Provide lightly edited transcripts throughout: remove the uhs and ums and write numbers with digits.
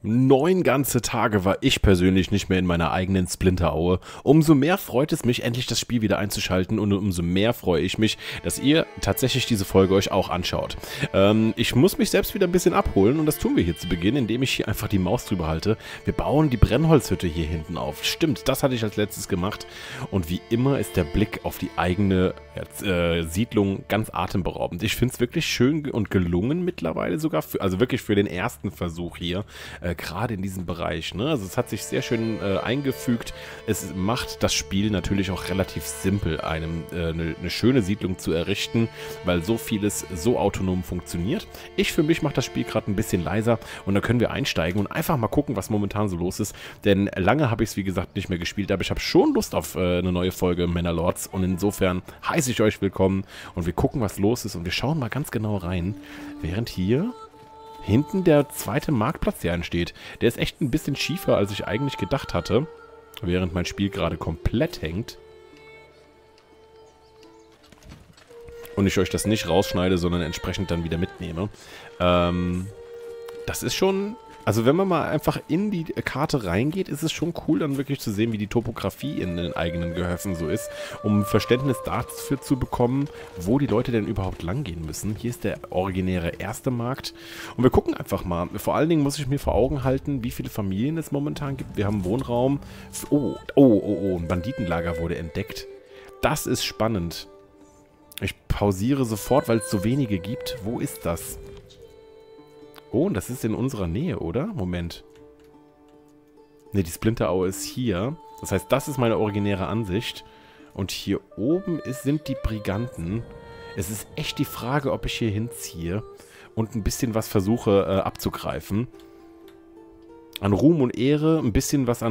9 ganze Tage war ich persönlich nicht mehr in meiner eigenen Splinter-Aue. Umso mehr freut es mich, endlich das Spiel wieder einzuschalten und umso mehr freue ich mich, dass ihr tatsächlich diese Folge euch auch anschaut. Ich muss mich selbst wieder ein bisschen abholen und das tun wir hier zu Beginn, indem ich hier einfach die Maus drüber halte. Wir bauen die Brennholzhütte hier hinten auf. Stimmt, das hatte ich als letztes gemacht und wie immer ist der Blick auf die eigene Siedlung ganz atemberaubend. Ich finde es wirklich schön und gelungen mittlerweile sogar, also wirklich für den ersten Versuch hier. Gerade in diesem Bereich. Ne? Also es hat sich sehr schön eingefügt. Es macht das Spiel natürlich auch relativ simpel, einem eine schöne Siedlung zu errichten, weil so vieles so autonom funktioniert. Ich für mich mache das Spiel gerade ein bisschen leiser und dann können wir einsteigen und einfach mal gucken, was momentan so los ist. Denn lange habe ich es, wie gesagt, nicht mehr gespielt, aber ich habe schon Lust auf eine neue Folge Manor-Lords und insofern heiße ich euch willkommen und wir gucken, was los ist und wir schauen mal ganz genau rein, während hier hinten der zweite Marktplatz hier entsteht. Der ist echt ein bisschen schiefer, als ich eigentlich gedacht hatte. Während mein Spiel gerade komplett hängt. Und ich euch das nicht rausschneide, sondern entsprechend dann wieder mitnehme. Das ist schon... Also wenn man mal einfach in die Karte reingeht, ist es schon cool, dann wirklich zu sehen, wie die Topografie in den eigenen Gehöfen so ist, um Verständnis dafür zu bekommen, wo die Leute denn überhaupt lang gehen müssen. Hier ist der originäre erste Markt und wir gucken einfach mal. Vor allen Dingen muss ich mir vor Augen halten, wie viele Familien es momentan gibt. Wir haben Wohnraum. Ein Banditenlager wurde entdeckt. Das ist spannend. Ich pausiere sofort, weil es so wenige gibt. Wo ist das? Oh, und das ist in unserer Nähe, oder? Moment. Ne, die Splinter-Aue ist hier. Das heißt, das ist meine originäre Ansicht. Und hier oben sind die Briganten. Es ist echt die Frage, ob ich hier hinziehe und ein bisschen was versuche abzugreifen. An Ruhm und Ehre, ein bisschen was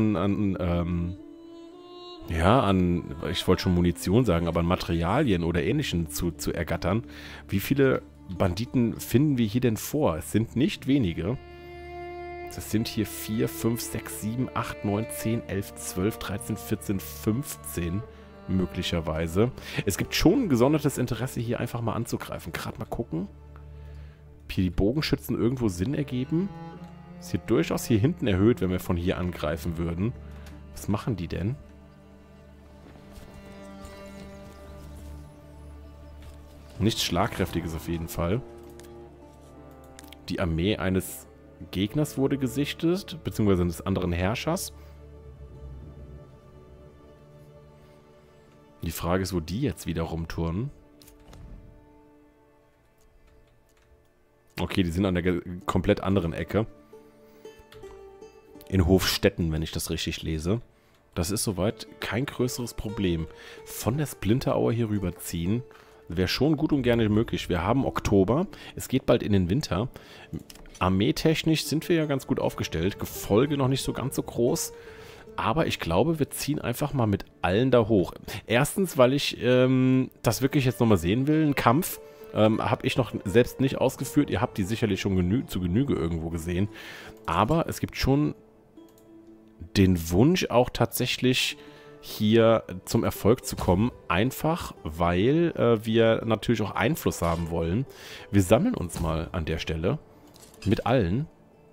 ich wollte schon Munition sagen, aber an Materialien oder Ähnlichem zu ergattern. Wie viele Banditen finden wir hier denn vor? Es sind nicht wenige. Das sind hier 4, 5, 6, 7, 8, 9, 10, 11, 12, 13, 14, 15 möglicherweise. Es gibt schon ein gesondertes Interesse, hier einfach mal anzugreifen. Gerade mal gucken, ob hier die Bogenschützen irgendwo Sinn ergeben. Ist hier durchaus hier hinten erhöht, wenn wir von hier angreifen würden. Was machen die denn? Nichts Schlagkräftiges auf jeden Fall. Die Armee eines Gegners wurde gesichtet, beziehungsweise eines anderen Herrschers. Die Frage ist, wo die jetzt wieder rumturnen. Okay, die sind an der komplett anderen Ecke. In Hofstetten, wenn ich das richtig lese. Das ist soweit kein größeres Problem. Von der Splinter-Aue hier rüberziehen wäre schon gut und gerne möglich. Wir haben Oktober, es geht bald in den Winter. Armeetechnisch sind wir ja ganz gut aufgestellt. Gefolge noch nicht so ganz so groß. Aber ich glaube, wir ziehen einfach mal mit allen da hoch. Erstens, weil ich das wirklich jetzt nochmal sehen will. Ein Kampf habe ich noch selbst nicht ausgeführt. Ihr habt die sicherlich schon zu Genüge irgendwo gesehen. Aber es gibt schon den Wunsch auch tatsächlich hier zum Erfolg zu kommen, einfach weil wir natürlich auch Einfluss haben wollen. Wir sammeln uns mal an der Stelle mit allen.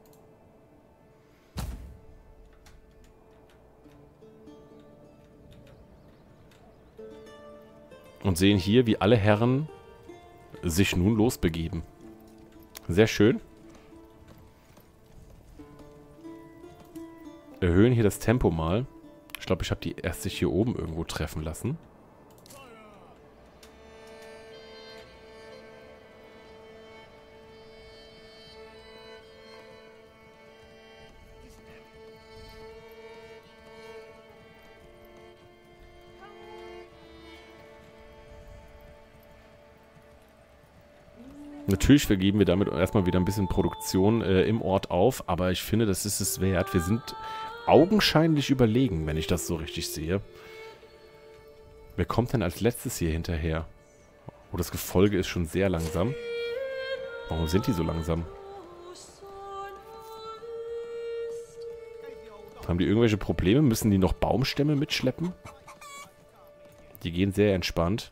Und sehen hier, wie alle Herren sich nun losbegeben. Sehr schön. Erhöhen hier das Tempo mal. Ich glaube, ich habe die erst sich hier oben irgendwo treffen lassen. Natürlich vergeben wir damit erstmal wieder ein bisschen Produktion im Ort auf, aber ich finde, das ist es wert. Wir sind augenscheinlich überlegen, wenn ich das so richtig sehe. Wer kommt denn als letztes hier hinterher? Oh, das Gefolge ist schon sehr langsam. Warum sind die so langsam? Haben die irgendwelche Probleme? Müssen die noch Baumstämme mitschleppen? Die gehen sehr entspannt.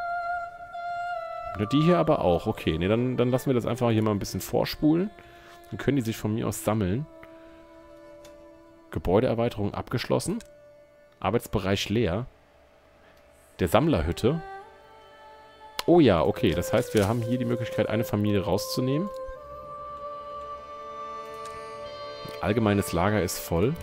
Die hier aber auch. Okay, nee, dann lassen wir das einfach hier mal ein bisschen vorspulen. Dann können die sich von mir aus sammeln. Gebäudeerweiterung abgeschlossen. Arbeitsbereich leer. Der Sammlerhütte. Oh ja, okay. Das heißt, wir haben hier die Möglichkeit, eine Familie rauszunehmen. Allgemeines Lager ist voll.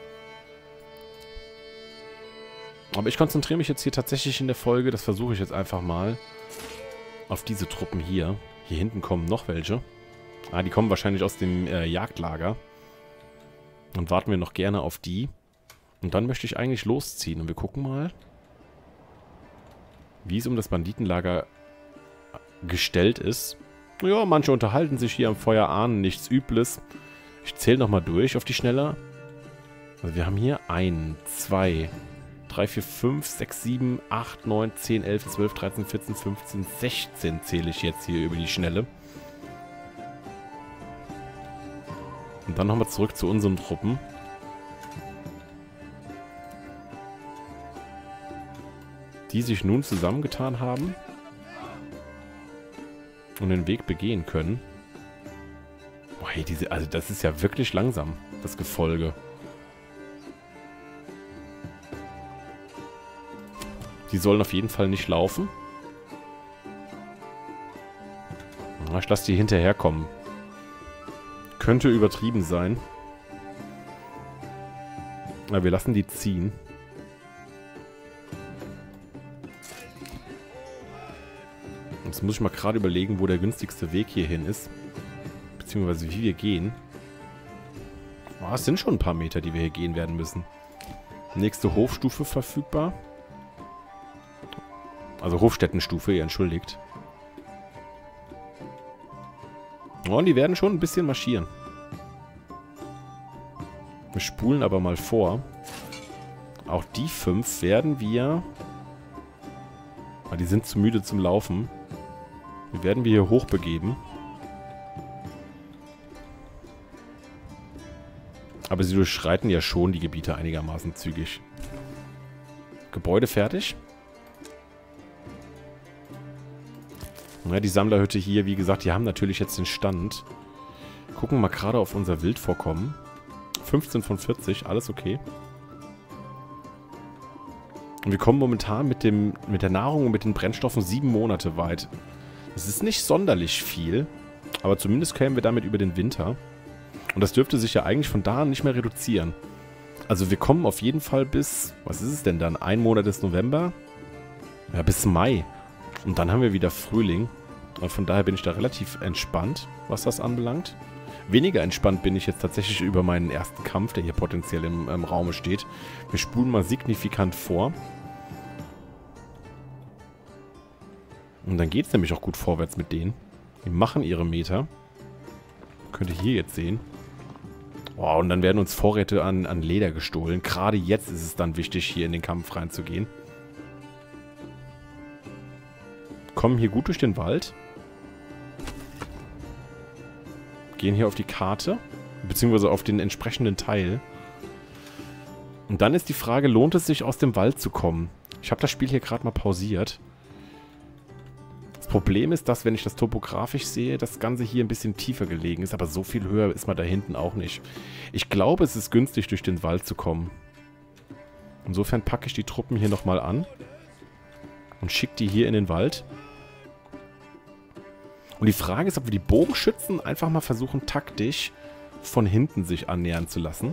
Aber ich konzentriere mich jetzt hier tatsächlich in der Folge, das versuche ich jetzt einfach mal, auf diese Truppen hier. Hier hinten kommen noch welche. Ah, die kommen wahrscheinlich aus dem Jagdlager. Dann warten wir noch gerne auf die. Und dann möchte ich eigentlich losziehen. Und wir gucken mal, wie es um das Banditenlager gestellt ist. Ja, manche unterhalten sich hier am Feuer, ahnen nichts Übles. Ich zähle nochmal durch auf die Schnelle. Also wir haben hier 1, 2, 3, 4, 5, 6, 7, 8, 9, 10, 11, 12, 13, 14, 15, 16 zähle ich jetzt hier über die Schnelle. Und dann nochmal zurück zu unseren Truppen. Die sich nun zusammengetan haben und den Weg begehen können. Boah, hey, also das ist ja wirklich langsam, das Gefolge. Die sollen auf jeden Fall nicht laufen. Ich lasse die hinterherkommen. Könnte übertrieben sein. Aber wir lassen die ziehen. Jetzt muss ich mal gerade überlegen, wo der günstigste Weg hierhin ist. Beziehungsweise wie wir gehen. Oh, es sind schon ein paar Meter, die wir hier gehen werden müssen. Nächste Hofstufe verfügbar. Also Hofstättenstufe, ihr entschuldigt. Oh, und die werden schon ein bisschen marschieren. Wir spulen aber mal vor. Auch die 5 werden wir... Ah, die sind zu müde zum Laufen. Die werden wir hier hochbegeben. Aber sie durchschreiten ja schon die Gebiete einigermaßen zügig. Gebäude fertig. Ja, die Sammlerhütte hier, wie gesagt, die haben natürlich jetzt den Stand. Gucken wir mal gerade auf unser Wildvorkommen. 15 von 40, alles okay. Und wir kommen momentan mit der Nahrung und mit den Brennstoffen 7 Monate weit. Das ist nicht sonderlich viel, aber zumindest kämen wir damit über den Winter. Und das dürfte sich ja eigentlich von da an nicht mehr reduzieren. Also wir kommen auf jeden Fall bis, was ist es denn dann? Ein Monat ist November? Ja, bis Mai. Und dann haben wir wieder Frühling. Und von daher bin ich da relativ entspannt, was das anbelangt. Weniger entspannt bin ich jetzt tatsächlich über meinen ersten Kampf, der hier potenziell im Raume steht. Wir spulen mal signifikant vor. Und dann geht es nämlich auch gut vorwärts mit denen. Die machen ihre Meter. Könnt ihr hier jetzt sehen. Oh, und dann werden uns Vorräte an Leder gestohlen. Gerade jetzt ist es dann wichtig, hier in den Kampf reinzugehen. Kommen hier gut durch den Wald. Gehen hier auf die Karte. Beziehungsweise auf den entsprechenden Teil. Und dann ist die Frage, lohnt es sich aus dem Wald zu kommen? Ich habe das Spiel hier gerade mal pausiert. Das Problem ist, dass, wenn ich das topografisch sehe, das Ganze hier ein bisschen tiefer gelegen ist. Aber so viel höher ist man da hinten auch nicht. Ich glaube, es ist günstig, durch den Wald zu kommen. Insofern packe ich die Truppen hier nochmal an. Und schicke die hier in den Wald. Und die Frage ist, ob wir die Bogenschützen einfach mal versuchen, taktisch von hinten sich annähern zu lassen.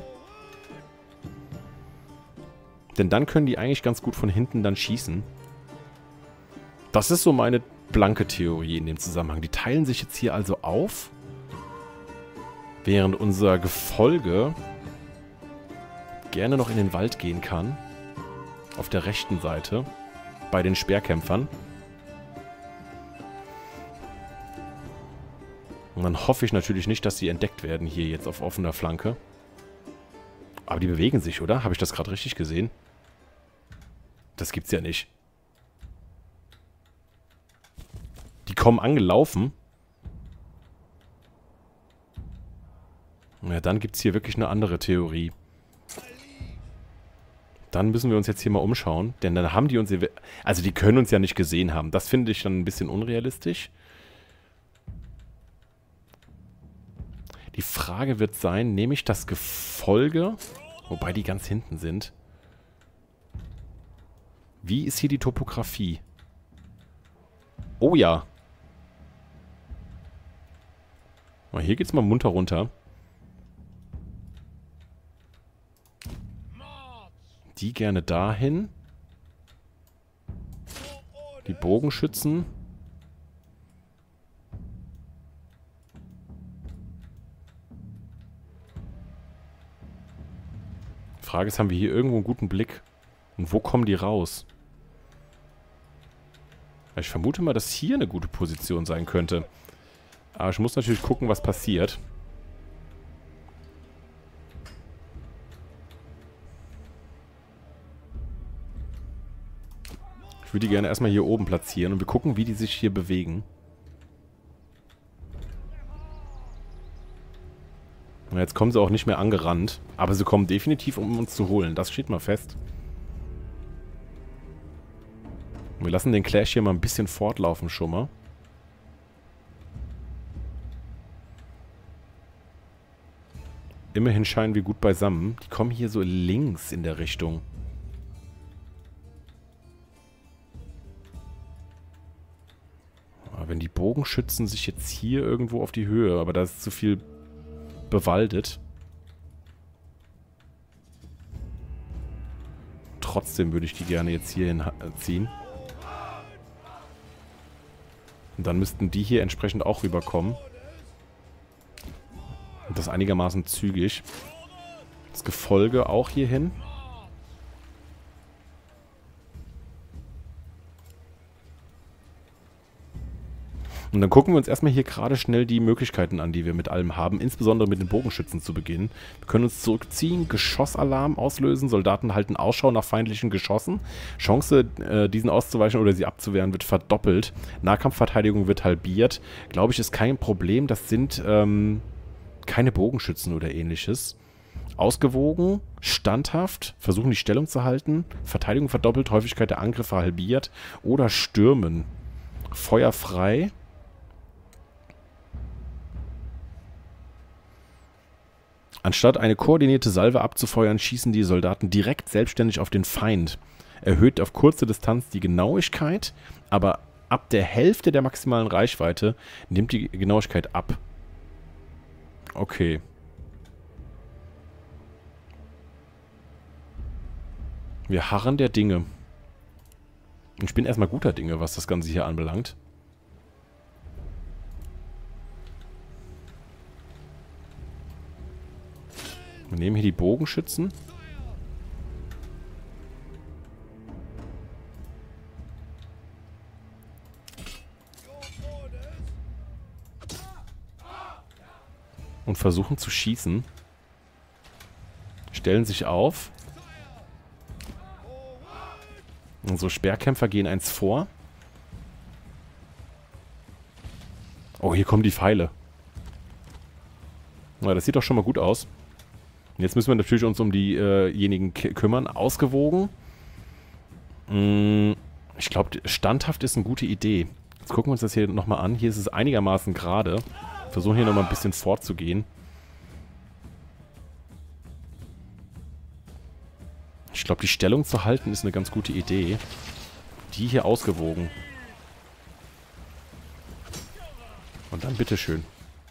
Denn dann können die eigentlich ganz gut von hinten dann schießen. Das ist so meine blanke Theorie in dem Zusammenhang. Die teilen sich jetzt hier also auf, während unser Gefolge gerne noch in den Wald gehen kann. Auf der rechten Seite. Bei den Speerkämpfern. Und dann hoffe ich natürlich nicht, dass sie entdeckt werden hier jetzt auf offener Flanke. Aber die bewegen sich, oder? Habe ich das gerade richtig gesehen? Das gibt's ja nicht. Die kommen angelaufen. Ja, dann gibt es hier wirklich eine andere Theorie. Dann müssen wir uns jetzt hier mal umschauen. Denn dann haben die uns... Also die können uns ja nicht gesehen haben. Das finde ich dann ein bisschen unrealistisch. Die Frage wird sein, nehme ich das Gefolge, wobei die ganz hinten sind. Wie ist hier die Topografie? Oh ja. Hier geht's mal munter runter. Die gerne dahin. Die Bogenschützen. Frage ist, haben wir hier irgendwo einen guten Blick? Und wo kommen die raus? Ich vermute mal, dass hier eine gute Position sein könnte. Aber ich muss natürlich gucken, was passiert. Ich würde die gerne erstmal hier oben platzieren und wir gucken, wie die sich hier bewegen. Und jetzt kommen sie auch nicht mehr angerannt. Aber sie kommen definitiv, um uns zu holen. Das steht mal fest. Wir lassen den Clash hier mal ein bisschen fortlaufen schon mal. Immerhin scheinen wir gut beisammen. Die kommen hier so links in der Richtung. Aber wenn die Bogenschützen sich jetzt hier irgendwo auf die Höhe, aber da ist zu viel bewaldet. Trotzdem würde ich die gerne jetzt hierhin ziehen. Und dann müssten die hier entsprechend auch rüberkommen. Und das einigermaßen zügig. Das Gefolge auch hierhin. Und dann gucken wir uns erstmal hier gerade schnell die Möglichkeiten an, die wir mit allem haben. Insbesondere mit den Bogenschützen zu beginnen. Wir können uns zurückziehen, Geschossalarm auslösen. Soldaten halten Ausschau nach feindlichen Geschossen. Chance, diesen auszuweichen oder sie abzuwehren, wird verdoppelt. Nahkampfverteidigung wird halbiert. Glaube ich, ist kein Problem. Das sind keine Bogenschützen oder ähnliches. Ausgewogen, standhaft, versuchen die Stellung zu halten. Verteidigung verdoppelt, Häufigkeit der Angriffe halbiert. Oder stürmen. Feuer frei. Anstatt eine koordinierte Salve abzufeuern, schießen die Soldaten direkt selbstständig auf den Feind. Erhöht auf kurze Distanz die Genauigkeit, aber ab der Hälfte der maximalen Reichweite nimmt die Genauigkeit ab. Okay. Wir harren der Dinge. Ich bin erstmal guter Dinge, was das Ganze hier anbelangt. Wir nehmen hier die Bogenschützen. Und versuchen zu schießen. Stellen sich auf. Unsere Speerkämpfer gehen eins vor. Oh, hier kommen die Pfeile. Na, das sieht doch schon mal gut aus. Jetzt müssen wir natürlich uns um diejenigen kümmern. Ausgewogen. Ich glaube, standhaft ist eine gute Idee. Jetzt gucken wir uns das hier nochmal an. Hier ist es einigermaßen gerade. Versuchen hier nochmal ein bisschen vorzugehen. Ich glaube, die Stellung zu halten ist eine ganz gute Idee. Die hier ausgewogen. Und dann bitteschön.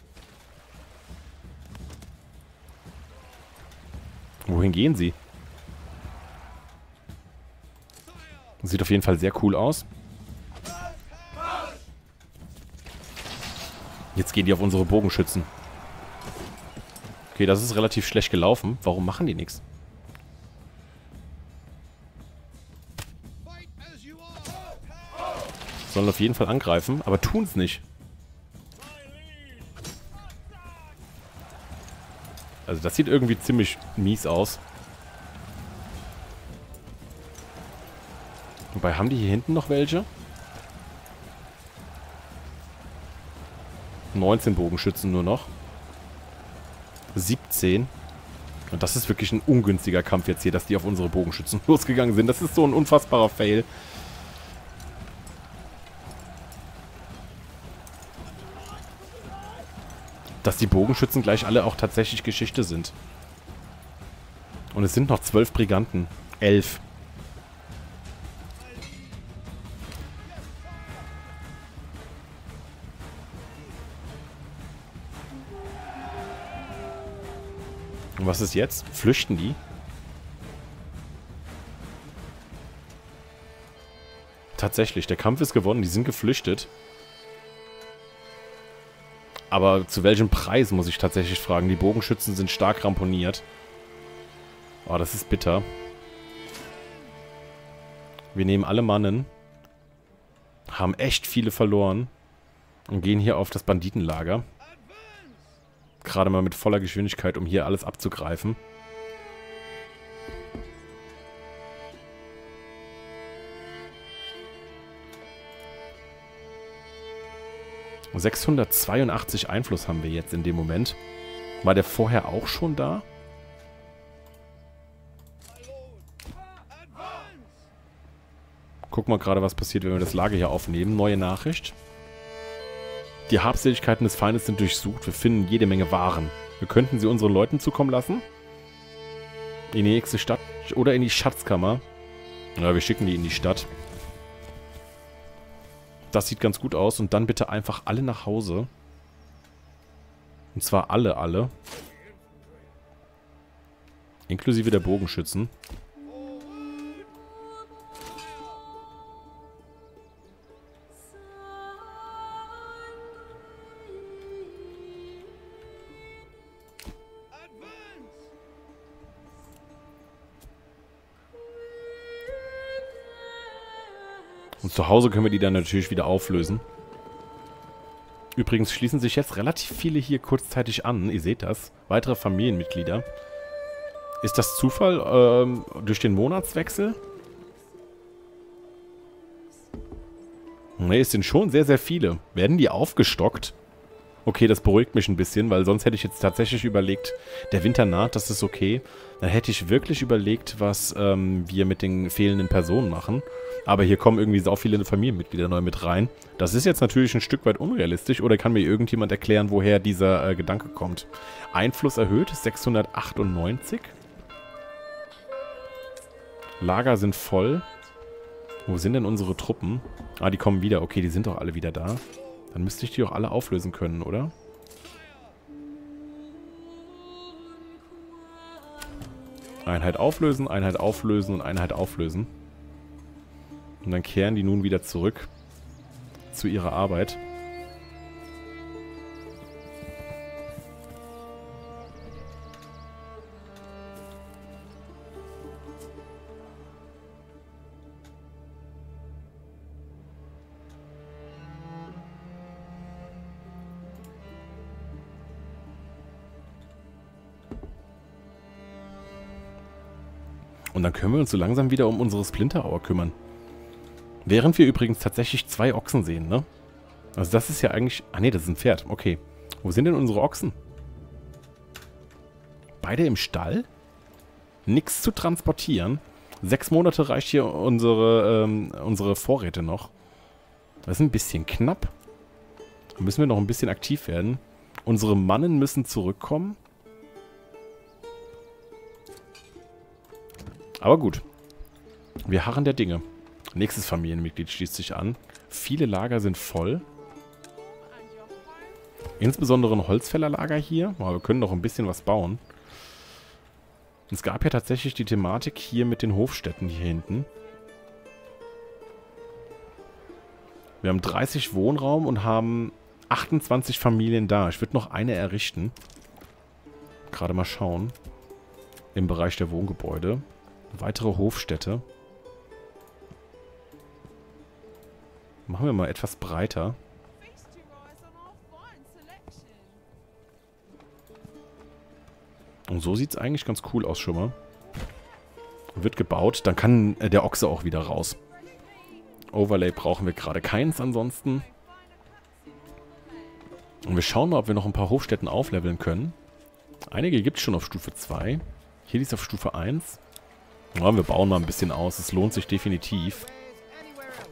Wohin gehen sie? Sieht auf jeden Fall sehr cool aus. Jetzt gehen die auf unsere Bogenschützen. Okay, das ist relativ schlecht gelaufen. Warum machen die nichts? Sollen auf jeden Fall angreifen, aber tun es nicht. Also das sieht irgendwie ziemlich mies aus. Wobei, haben die hier hinten noch welche? 19 Bogenschützen nur noch. 17. Und das ist wirklich ein ungünstiger Kampf jetzt hier, dass die auf unsere Bogenschützen losgegangen sind. Das ist so ein unfassbarer Fail. dass die Bogenschützen gleich alle auch tatsächlich Geschichte sind. Und es sind noch 12 Briganten. 11. Und was ist jetzt? Flüchten die? Tatsächlich, der Kampf ist gewonnen. Die sind geflüchtet. Aber zu welchem Preis, muss ich tatsächlich fragen. Die Bogenschützen sind stark ramponiert. Oh, das ist bitter. Wir nehmen alle Mannen. Haben echt viele verloren. Und gehen hier auf das Banditenlager. Gerade mal mit voller Geschwindigkeit, um hier alles abzugreifen. Und 682 Einfluss haben wir jetzt in dem Moment. War der vorher auch schon da? Guck mal gerade, was passiert, wenn wir das Lager hier aufnehmen. Neue Nachricht. Die Habseligkeiten des Feindes sind durchsucht. Wir finden jede Menge Waren. Wir könnten sie unseren Leuten zukommen lassen. In die nächste Stadt oder in die Schatzkammer. Ja, wir schicken die in die Stadt. Das sieht ganz gut aus. Und dann bitte einfach alle nach Hause. Und zwar alle. Inklusive der Bogenschützen. Und zu Hause können wir die dann natürlich wieder auflösen. Übrigens schließen sich jetzt relativ viele hier kurzzeitig an. Ihr seht das. Weitere Familienmitglieder. Ist das Zufall durch den Monatswechsel? Ne, es sind schon sehr, sehr viele. Werden die aufgestockt? Okay, das beruhigt mich ein bisschen, weil sonst hätte ich jetzt tatsächlich überlegt, der Winter naht, das ist okay. Dann hätte ich wirklich überlegt, was wir mit den fehlenden Personen machen. Aber hier kommen irgendwie so viele Familienmitglieder neu mit rein. Das ist jetzt natürlich ein Stück weit unrealistisch. Oder kann mir irgendjemand erklären, woher dieser Gedanke kommt? Einfluss erhöht, 698. Lager sind voll. Wo sind denn unsere Truppen? Ah, die kommen wieder. Okay, die sind doch alle wieder da. Dann müsste ich die auch alle auflösen können, oder? Einheit auflösen und Einheit auflösen. Und dann kehren die nun wieder zurück zu ihrer Arbeit. Und dann können wir uns so langsam wieder um unsere Splinterauer kümmern. Während wir übrigens tatsächlich 2 Ochsen sehen, ne? Also das ist ja eigentlich... Ah ne, das ist ein Pferd. Okay. Wo sind denn unsere Ochsen? Beide im Stall? Nichts zu transportieren. 6 Monate reicht hier unsere Vorräte noch. Das ist ein bisschen knapp. Da müssen wir noch ein bisschen aktiv werden. Unsere Mannen müssen zurückkommen. Aber gut. Wir harren der Dinge. Nächstes Familienmitglied schließt sich an. Viele Lager sind voll. Insbesondere ein Holzfällerlager hier. Aber wir können noch ein bisschen was bauen. Es gab ja tatsächlich die Thematik hier mit den Hofstädten hier hinten. Wir haben 30 Wohnraum und haben 28 Familien da. Ich würde noch eine errichten. Gerade mal schauen. Im Bereich der Wohngebäude. Weitere Hofstädte. Machen wir mal etwas breiter. Und so sieht es eigentlich ganz cool aus schon mal. Wird gebaut. Dann kann der Ochse auch wieder raus. Overlay brauchen wir gerade keins ansonsten. Und wir schauen mal, ob wir noch ein paar Hofstätten aufleveln können. Einige gibt es schon auf Stufe 2. Hier ist auf Stufe 1. Ja, wir bauen mal ein bisschen aus. Es lohnt sich definitiv.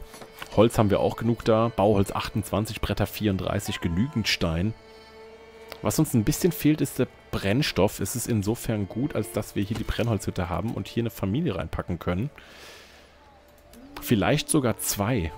Holz haben wir auch genug da. Bauholz 28, Bretter 34, genügend Stein. Was uns ein bisschen fehlt, ist der Brennstoff. Es ist insofern gut, als dass wir hier die Brennholzhütte haben und hier eine Familie reinpacken können. Vielleicht sogar 2.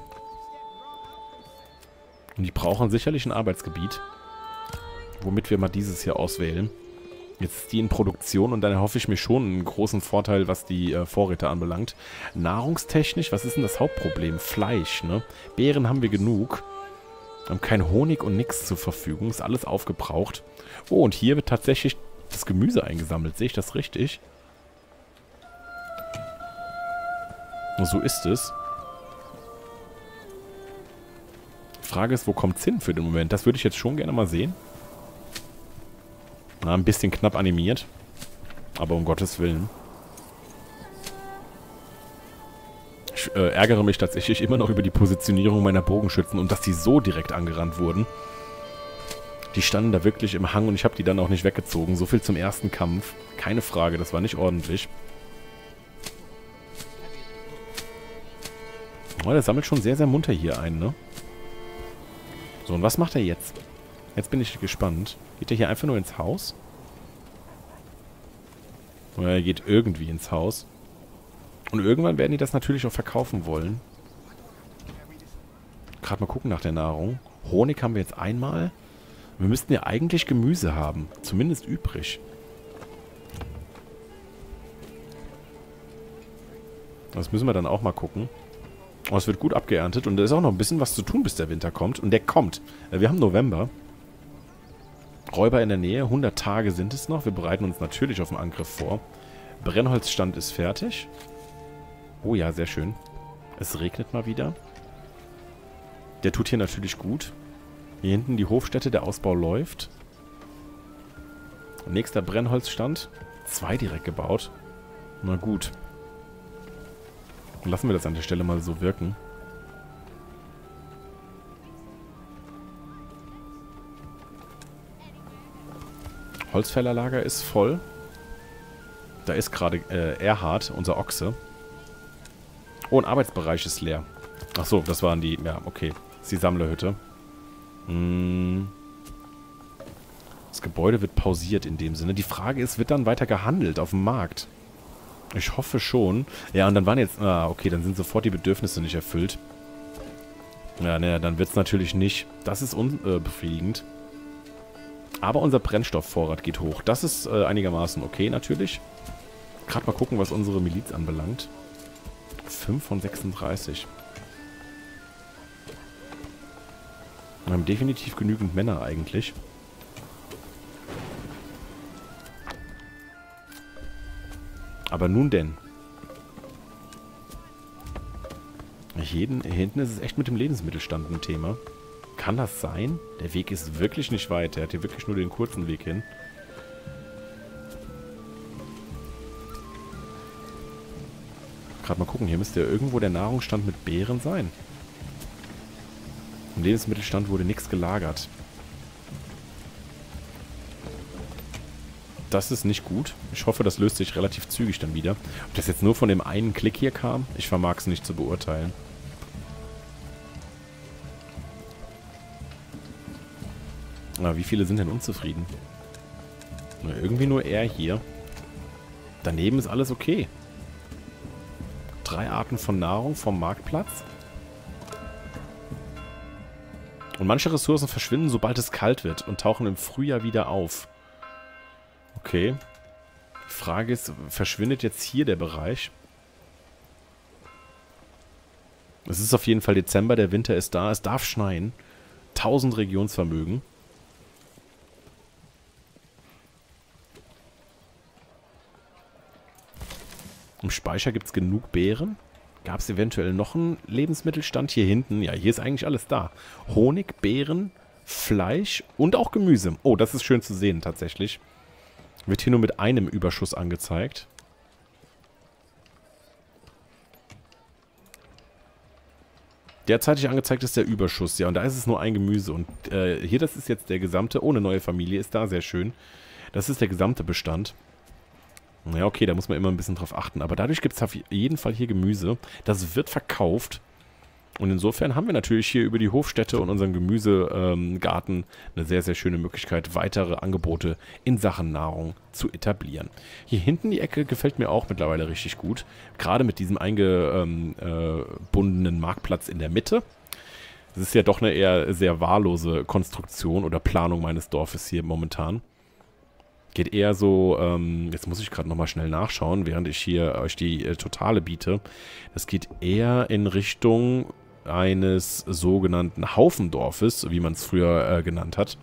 Und die brauchen sicherlich ein Arbeitsgebiet. Womit wir mal dieses hier auswählen. Jetzt ist die in Produktion und dann erhoffe ich mir schon einen großen Vorteil, was die Vorräte anbelangt. Nahrungstechnisch, was ist denn das Hauptproblem? Fleisch, ne? Beeren haben wir genug. Wir haben kein Honig und nichts zur Verfügung. Ist alles aufgebraucht. Oh, und hier wird tatsächlich das Gemüse eingesammelt. Sehe ich das richtig? So ist es. Die Frage ist, wo kommt es hin für den Moment? Das würde ich jetzt schon gerne mal sehen. Na, ein bisschen knapp animiert. Aber um Gottes Willen. Ich ärgere mich tatsächlich immer noch über die Positionierung meiner Bogenschützen und dass die so direkt angerannt wurden. Die standen da wirklich im Hang und ich habe die dann auch nicht weggezogen. So viel zum ersten Kampf. Keine Frage, das war nicht ordentlich. Oh, der sammelt schon sehr, sehr munter hier ein, ne? So, und was macht er jetzt? Jetzt bin ich gespannt. Geht er hier einfach nur ins Haus? Oder er geht irgendwie ins Haus. Und irgendwann werden die das natürlich auch verkaufen wollen. Gerade mal gucken nach der Nahrung. Honig haben wir jetzt einmal. Wir müssten ja eigentlich Gemüse haben. Zumindest übrig. Das müssen wir dann auch mal gucken. Oh, es wird gut abgeerntet und da ist auch noch ein bisschen was zu tun, bis der Winter kommt. Und der kommt. Wir haben November. Räuber in der Nähe. 100 Tage sind es noch. Wir bereiten uns natürlich auf den Angriff vor. Brennholzstand ist fertig. Oh ja, sehr schön. Es regnet mal wieder. Der tut hier natürlich gut. Hier hinten die Hofstätte, der Ausbau läuft. Nächster Brennholzstand. 2 direkt gebaut. Na gut. Lassen wir das an der Stelle mal so wirken. Holzfällerlager ist voll. Da ist gerade Erhard, unser Ochse. Oh, ein Arbeitsbereich ist leer. Ach so, das waren die... Ja, okay. Das ist die Sammlerhütte. Das Gebäude wird pausiert in dem Sinne. Die Frage ist, wird dann weiter gehandelt auf dem Markt? Ich hoffe schon. Ja, und dann waren jetzt... Ah, okay, dann sind sofort die Bedürfnisse nicht erfüllt. Ja, naja, dann wird es natürlich nicht. Das ist unbefriedigend. Aber unser Brennstoffvorrat geht hoch. Das ist einigermaßen okay, natürlich. Gerade mal gucken, was unsere Miliz anbelangt. 5 von 36. Wir haben definitiv genügend Männer eigentlich. Aber nun denn. Hier hinten ist es echt mit dem Lebensmittelstand ein Thema. Kann das sein? Der Weg ist wirklich nicht weit. Der hat hier wirklich nur den kurzen Weg hin. Gerade mal gucken. Hier müsste ja irgendwo der Nahrungsstand mit Beeren sein. Im Lebensmittelstand wurde nichts gelagert. Das ist nicht gut. Ich hoffe, das löst sich relativ zügig dann wieder. Ob das jetzt nur von dem einen Klick hier kam, ich vermag es nicht zu beurteilen. Na, wie viele sind denn unzufrieden? Na, irgendwie nur er hier. Daneben ist alles okay. 3 Arten von Nahrung vom Marktplatz. Und manche Ressourcen verschwinden, sobald es kalt wird und tauchen im Frühjahr wieder auf. Okay. Die Frage ist, verschwindet jetzt hier der Bereich? Es ist auf jeden Fall Dezember, der Winter ist da, es darf schneien. 1000 Regionsvermögen. Im Speicher gibt es genug Beeren. Gab es eventuell noch einen Lebensmittelstand hier hinten? Ja, hier ist eigentlich alles da. Honig, Beeren, Fleisch und auch Gemüse. Oh, das ist schön zu sehen tatsächlich. Wird hier nur mit einem Überschuss angezeigt. Derzeitig angezeigt ist der Überschuss, ja, und da ist es nur ein Gemüse. Und hier, das ist jetzt der gesamte, ohne neue Familie, ist da sehr schön. Das ist der gesamte Bestand. Ja, okay, da muss man immer ein bisschen drauf achten. Aber dadurch gibt es auf jeden Fall hier Gemüse. Das wird verkauft. Und insofern haben wir natürlich hier über die Hofstätte und unseren Gemüsegarten eine sehr, sehr schöne Möglichkeit, weitere Angebote in Sachen Nahrung zu etablieren. Hier hinten die Ecke gefällt mir auch mittlerweile richtig gut. Gerade mit diesem eingebundenen Marktplatz in der Mitte. Das ist ja doch eine eher sehr wahllose Konstruktion oder Planung meines Dorfes hier momentan. Geht eher so, jetzt muss ich gerade nochmal schnell nachschauen, während ich hier euch die Totale biete. Das geht eher in Richtung eines sogenannten Haufendorfes, wie man es früher genannt hat.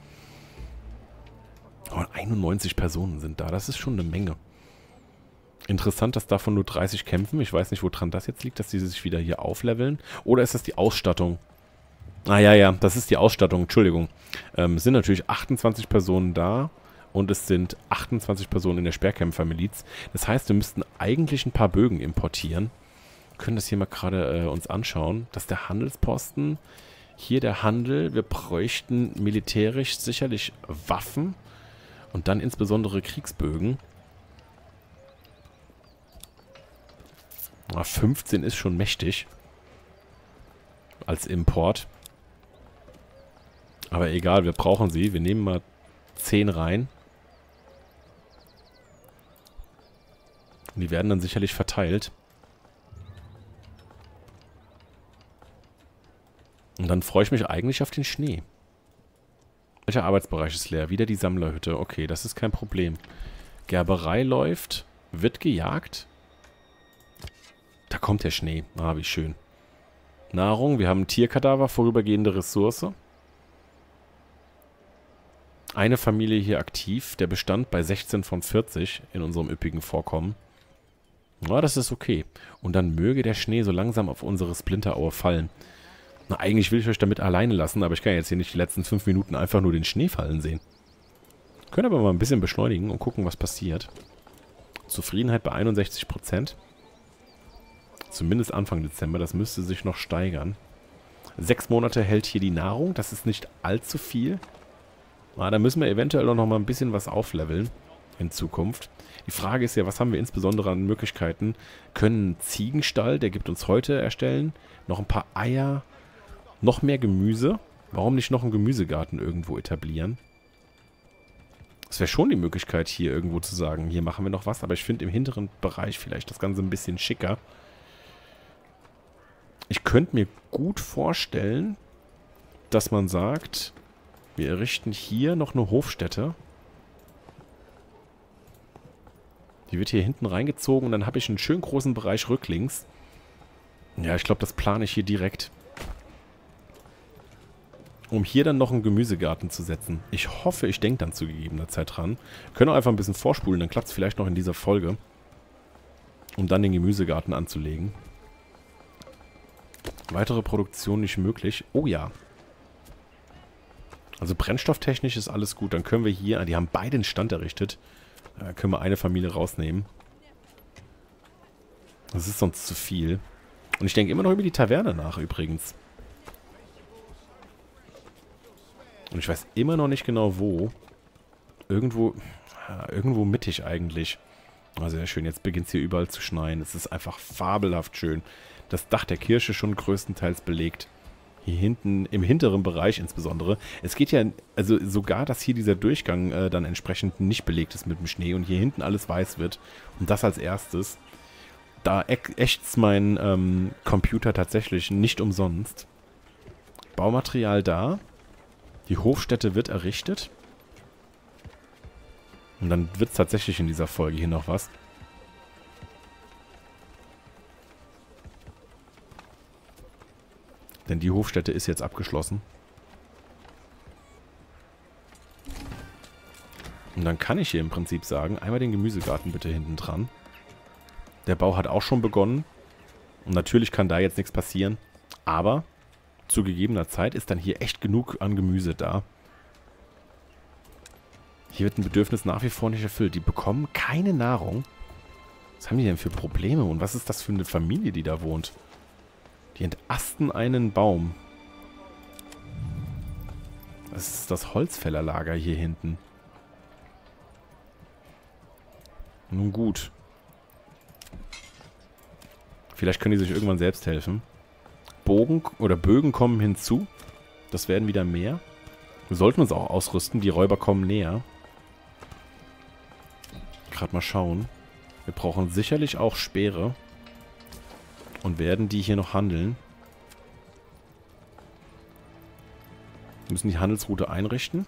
Oh, 91 Personen sind da, das ist schon eine Menge. Interessant, dass davon nur 30 kämpfen. Ich weiß nicht, woran das jetzt liegt, dass die sich wieder hier aufleveln. Oder ist das die Ausstattung? Ah ja, das ist die Ausstattung, Entschuldigung. Es sind natürlich 28 Personen da. Und es sind 28 Personen in der Speerkämpfermiliz. Das heißt, wir müssten eigentlich ein paar Bögen importieren. Wir können das hier mal gerade uns anschauen. Das ist der Handelsposten. Hier der Handel. Wir bräuchten militärisch sicherlich Waffen. Und dann insbesondere Kriegsbögen. 15 ist schon mächtig. Als Import. Aber egal, wir brauchen sie. Wir nehmen mal 10 rein. Und die werden dann sicherlich verteilt. Und dann freue ich mich eigentlich auf den Schnee. Welcher Arbeitsbereich ist leer? Wieder die Sammlerhütte. Okay, das ist kein Problem. Gerberei läuft. Wird gejagt. Da kommt der Schnee. Ah, wie schön. Nahrung. Wir haben Tierkadaver, vorübergehende Ressource. Eine Familie hier aktiv. Der Bestand bei 16 von 40 in unserem üppigen Vorkommen. Ja, das ist okay. Und dann möge der Schnee so langsam auf unsere Splinteraue fallen. Na, eigentlich will ich euch damit alleine lassen, aber ich kann jetzt hier nicht die letzten 5 Minuten einfach nur den Schnee fallen sehen. Können aber mal ein bisschen beschleunigen und gucken, was passiert. Zufriedenheit bei 61%. Zumindest Anfang Dezember, das müsste sich noch steigern. 6 Monate hält hier die Nahrung, das ist nicht allzu viel. Da müssen wir eventuell auch noch mal ein bisschen was aufleveln in Zukunft. Die Frage ist ja, was haben wir insbesondere an Möglichkeiten? Können einen Ziegenstall, der gibt uns heute erstellen, noch ein paar Eier, noch mehr Gemüse. Warum nicht noch einen Gemüsegarten irgendwo etablieren? Das wäre schon die Möglichkeit hier irgendwo zu sagen, hier machen wir noch was, aber ich finde im hinteren Bereich vielleicht das Ganze ein bisschen schicker. Ich könnte mir gut vorstellen, dass man sagt, wir errichten hier noch eine Hofstätte. Die wird hier hinten reingezogen und dann habe ich einen schön großen Bereich rücklinks. Ja, ich glaube, das plane ich hier direkt. Um hier dann noch einen Gemüsegarten zu setzen. Ich hoffe, ich denke dann zu gegebener Zeit dran. Können auch einfach ein bisschen vorspulen, dann klappt es vielleicht noch in dieser Folge. Um dann den Gemüsegarten anzulegen. Weitere Produktion nicht möglich. Oh ja. Also brennstofftechnisch ist alles gut. Dann können wir hier, die haben beide einen Stand errichtet. Da können wir eine Familie rausnehmen. Das ist sonst zu viel. Und ich denke immer noch über die Taverne nach übrigens. Und ich weiß immer noch nicht genau wo. Irgendwo mittig eigentlich. Also sehr schön. Jetzt beginnt es hier überall zu schneien. Es ist einfach fabelhaft schön. Das Dach der Kirche schon größtenteils belegt. Hier hinten, im hinteren Bereich insbesondere. Es geht ja, also sogar, dass hier dieser Durchgang dann entsprechend nicht belegt ist mit dem Schnee und hier hinten alles weiß wird. Und das als erstes. Da ächzt mein Computer tatsächlich nicht umsonst. Baumaterial da. Die Hofstätte wird errichtet. Und dann wird es tatsächlich in dieser Folge hier noch was. Denn die Hofstätte ist jetzt abgeschlossen. Und dann kann ich hier im Prinzip sagen, einmal den Gemüsegarten bitte hinten dran. Der Bau hat auch schon begonnen. Und natürlich kann da jetzt nichts passieren. Aber zu gegebener Zeit ist dann hier echt genug an Gemüse da. Hier wird ein Bedürfnis nach wie vor nicht erfüllt. Die bekommen keine Nahrung. Was haben die denn für Probleme? Und was ist das für eine Familie, die da wohnt? Die entasten einen Baum. Das ist das Holzfällerlager hier hinten. Nun gut. Vielleicht können die sich irgendwann selbst helfen. Bogen oder Bögen kommen hinzu. Das werden wieder mehr. Wir sollten uns auch ausrüsten. Die Räuber kommen näher. Gerade mal schauen. Wir brauchen sicherlich auch Speere. Und werden die hier noch handeln. Wir müssen die Handelsroute einrichten.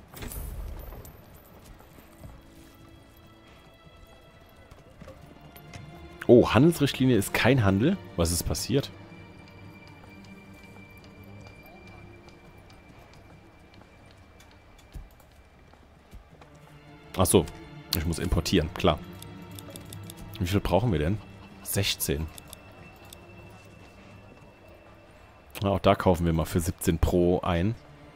Oh, Handelsrichtlinie ist kein Handel. Was ist passiert? Achso, ich muss importieren, klar. Wie viel brauchen wir denn? 16. Ja, auch da kaufen wir mal für 17 pro ein.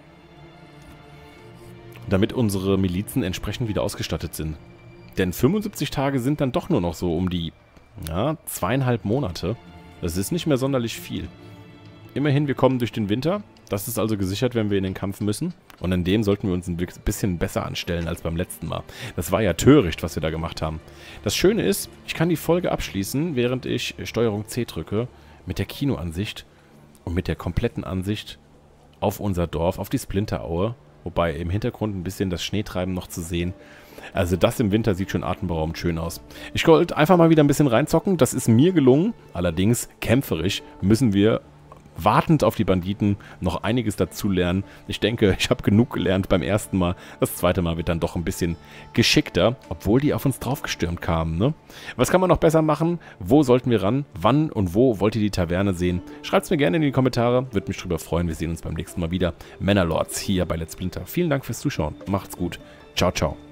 Damit unsere Milizen entsprechend wieder ausgestattet sind. Denn 75 Tage sind dann doch nur noch so um die, ja, 2,5 Monate. Das ist nicht mehr sonderlich viel. Immerhin, wir kommen durch den Winter. Das ist also gesichert, wenn wir in den Kampf müssen. Und in dem sollten wir uns ein bisschen besser anstellen als beim letzten Mal. Das war ja töricht, was wir da gemacht haben. Das Schöne ist, ich kann die Folge abschließen, während ich Steuerung C drücke, mit der Kinoansicht und mit der kompletten Ansicht auf unser Dorf, auf die Splinteraue. Wobei im Hintergrund ein bisschen das Schneetreiben noch zu sehen. Also das im Winter sieht schon atemberaubend schön aus. Ich wollte einfach mal wieder ein bisschen reinzocken. Das ist mir gelungen. Allerdings kämpferisch müssen wir wartend auf die Banditen noch einiges dazu lernen. Ich denke, ich habe genug gelernt beim ersten Mal. Das zweite Mal wird dann doch ein bisschen geschickter, obwohl die auf uns draufgestürmt kamen, ne? Was kann man noch besser machen? Wo sollten wir ran? Wann und wo wollt ihr die Taverne sehen? Schreibt es mir gerne in die Kommentare. Würde mich drüber freuen. Wir sehen uns beim nächsten Mal wieder. Männerlords hier bei Let's Splinter. Vielen Dank fürs Zuschauen. Macht's gut. Ciao, ciao.